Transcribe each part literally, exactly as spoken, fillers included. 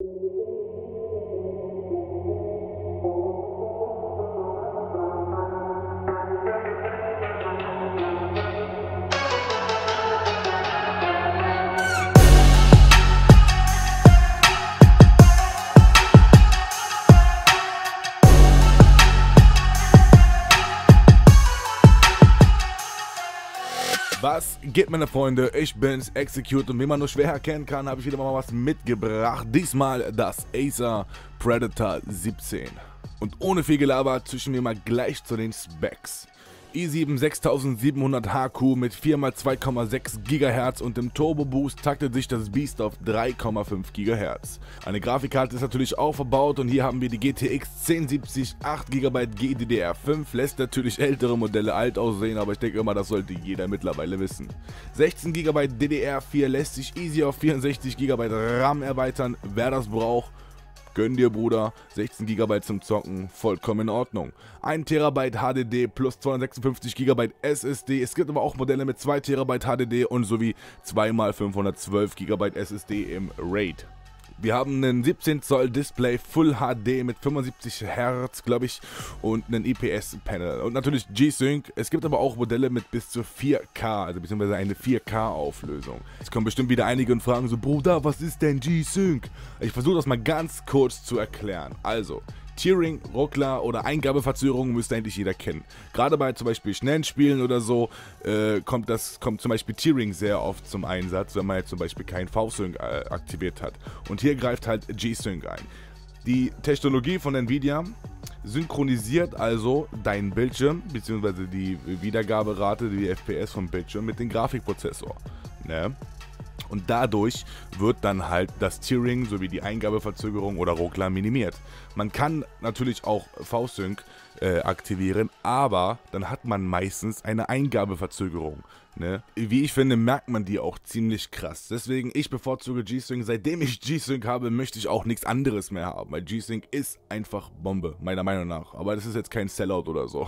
Was geht, meine Freunde? Ich bin's, Execute, und wie man nur schwer erkennen kann, habe ich wieder mal was mitgebracht. Diesmal das Acer Predator siebzehn. Und ohne viel Gelaber zwischen wir mal gleich zu den Specs. i sieben sechstausendsiebenhundert H Q mit vier mal zwei Komma sechs Gigahertz und im Turbo Boost taktet sich das Biest auf drei Komma fünf Gigahertz. Eine Grafikkarte ist natürlich auch verbaut und hier haben wir die G T X zehn siebzig, acht Gigabyte G D D R fünf, lässt natürlich ältere Modelle alt aussehen, aber ich denke immer, das sollte jeder mittlerweile wissen. sechzehn Gigabyte D D R vier lässt sich easy auf vierundsechzig Gigabyte RAM erweitern, wer das braucht. Gönn dir, Bruder, sechzehn Gigabyte zum Zocken, vollkommen in Ordnung. ein Terabyte H D D plus zweihundertsechsundfünfzig Gigabyte S S D. Es gibt aber auch Modelle mit zwei Terabyte H D D und sowie zwei mal fünfhundertzwölf Gigabyte S S D im RAID. Wir haben einen siebzehn Zoll Display Full H D mit fünfundsiebzig Hertz, glaube ich, und einen I P S-Panel. Und natürlich G-Sync. Es gibt aber auch Modelle mit bis zu vier K, also beziehungsweise eine vier K-Auflösung. Jetzt kommen bestimmt wieder einige und fragen so, Bruder, was ist denn G-Sync? Ich versuche das mal ganz kurz zu erklären. Also, Tearing, Ruckler oder Eingabeverzögerung müsste eigentlich jeder kennen. Gerade bei zum Beispiel schnellen Spielen oder so äh, kommt, das, kommt zum Beispiel Tearing sehr oft zum Einsatz, wenn man jetzt zum Beispiel keinen V-Sync äh, aktiviert hat. Und hier greift halt G-Sync ein. Die Technologie von Nvidia synchronisiert also deinen Bildschirm bzw. die Wiedergaberate, die F P S vom Bildschirm mit dem Grafikprozessor. Ne? Und dadurch wird dann halt das Tearing sowie die Eingabeverzögerung oder Ruckler minimiert. Man kann natürlich auch V-Sync äh, aktivieren, aber dann hat man meistens eine Eingabeverzögerung. Ne? Wie ich finde, merkt man die auch ziemlich krass. Deswegen, ich bevorzuge G-Sync. Seitdem ich G-Sync habe, möchte ich auch nichts anderes mehr haben, weil G-Sync ist einfach Bombe, meiner Meinung nach. Aber das ist jetzt kein Sellout oder so.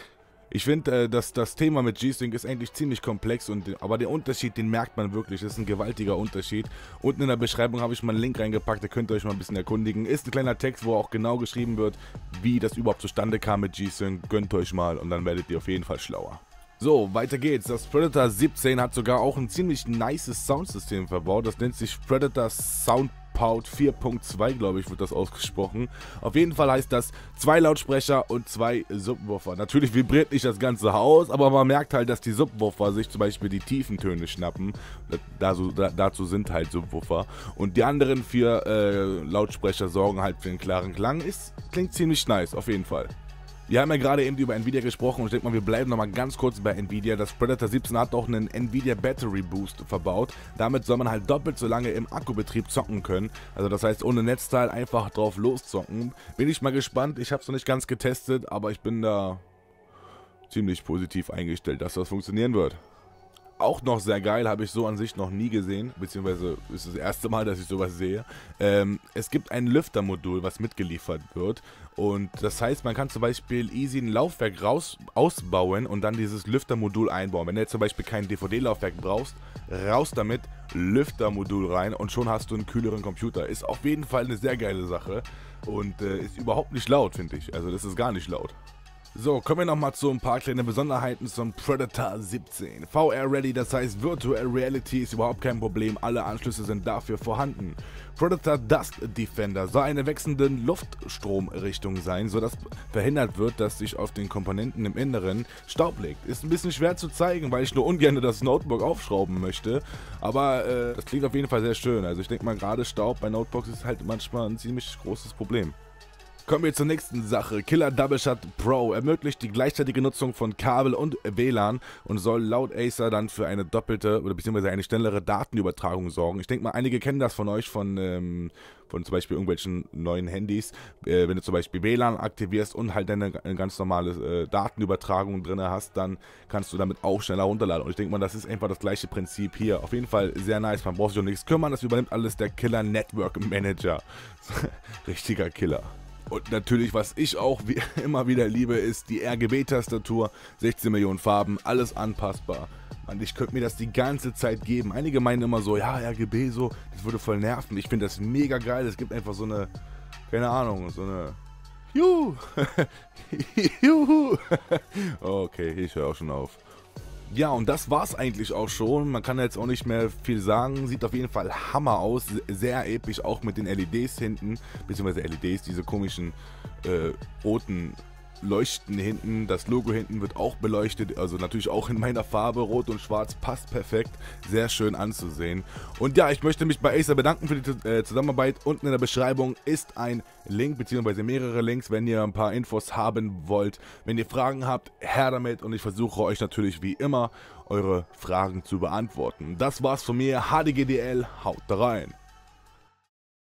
Ich finde, äh, dass das Thema mit G-Sync ist eigentlich ziemlich komplex, und, aber der Unterschied, den merkt man wirklich. Das ist ein gewaltiger Unterschied. Unten in der Beschreibung habe ich mal einen Link reingepackt, da könnt ihr euch mal ein bisschen erkundigen. Ist ein kleiner Text, wo auch genau geschrieben wird, wie das überhaupt zustande kam mit G-Sync. Gönnt euch mal und dann werdet ihr auf jeden Fall schlauer. So, weiter geht's. Das Predator siebzehn hat sogar auch ein ziemlich nices Soundsystem verbaut. Das nennt sich Predator Sound vier Punkt zwei, glaube ich, wird das ausgesprochen. Auf jeden Fall heißt das zwei Lautsprecher und zwei Subwoofer. Natürlich vibriert nicht das ganze Haus, aber man merkt halt, dass die Subwoofer sich zum Beispiel die tiefen Töne schnappen. Dazu, dazu sind halt Subwoofer. Und die anderen vier äh, Lautsprecher sorgen halt für einen klaren Klang. Ist, klingt ziemlich nice, auf jeden Fall. Wir haben ja gerade eben über Nvidia gesprochen und ich denke mal, wir bleiben nochmal ganz kurz bei Nvidia. Das Predator siebzehn hat auch einen Nvidia Battery Boost verbaut. Damit soll man halt doppelt so lange im Akkubetrieb zocken können. Also das heißt, ohne Netzteil einfach drauf loszocken. Bin ich mal gespannt. Ich habe es noch nicht ganz getestet, aber ich bin da ziemlich positiv eingestellt, dass das funktionieren wird. Auch noch sehr geil, habe ich so an sich noch nie gesehen, beziehungsweise ist das erste Mal, dass ich sowas sehe. Ähm, es gibt ein Lüftermodul, was mitgeliefert wird, und das heißt, man kann zum Beispiel easy ein Laufwerk raus, ausbauen und dann dieses Lüftermodul einbauen. Wenn du jetzt zum Beispiel kein D V D-Laufwerk brauchst, raus damit, Lüftermodul rein und schon hast du einen kühleren Computer. Ist auf jeden Fall eine sehr geile Sache und äh, ist überhaupt nicht laut, finde ich. Also das ist gar nicht laut. So, kommen wir nochmal zu ein paar kleine Besonderheiten zum Predator siebzehn. V R-Ready, das heißt Virtual Reality ist überhaupt kein Problem, alle Anschlüsse sind dafür vorhanden. Predator Dust Defender soll eine wechselnde Luftstromrichtung sein, sodass verhindert wird, dass sich auf den Komponenten im Inneren Staub legt. Ist ein bisschen schwer zu zeigen, weil ich nur ungern das Notebook aufschrauben möchte, aber äh, das klingt auf jeden Fall sehr schön. Also ich denke mal, gerade Staub bei Notebooks ist halt manchmal ein ziemlich großes Problem. Kommen wir zur nächsten Sache. Killer Double Shot Pro ermöglicht die gleichzeitige Nutzung von Kabel und W L A N und soll laut Acer dann für eine doppelte oder beziehungsweise eine schnellere Datenübertragung sorgen. Ich denke mal, einige kennen das von euch, von, ähm, von zum Beispiel irgendwelchen neuen Handys. Äh, wenn du zum Beispiel W L A N aktivierst und halt eine, eine ganz normale äh, Datenübertragung drin hast, dann kannst du damit auch schneller runterladen. Und ich denke mal, das ist einfach das gleiche Prinzip hier. Auf jeden Fall sehr nice, man braucht sich um nichts kümmern, das übernimmt alles der Killer Network Manager. Richtiger Killer. Und natürlich, was ich auch wie immer wieder liebe, ist die R G B-Tastatur, sechzehn Millionen Farben, alles anpassbar. Und ich könnte mir das die ganze Zeit geben. Einige meinen immer so, ja, R G B so, das würde voll nerven. Ich finde das mega geil. Es gibt einfach so eine, keine Ahnung, so eine Juhu. Juhu. Okay, ich höre auch schon auf. Ja, und das war's eigentlich auch schon. Man kann jetzt auch nicht mehr viel sagen. Sieht auf jeden Fall Hammer aus. Sehr episch, auch mit den L E Ds hinten. Beziehungsweise L E Ds, diese komischen äh, roten Leuchten hinten. Das Logo hinten wird auch beleuchtet. Also natürlich auch in meiner Farbe. Rot und Schwarz passt perfekt. Sehr schön anzusehen. Und ja, ich möchte mich bei Acer bedanken für die äh, Zusammenarbeit. Unten in der Beschreibung ist ein Link, beziehungsweise mehrere Links, wenn ihr ein paar Infos haben wollt. Wenn ihr Fragen habt, her damit. Und ich versuche euch natürlich wie immer eure Fragen zu beantworten. Das war's von mir. H D G D L, haut rein.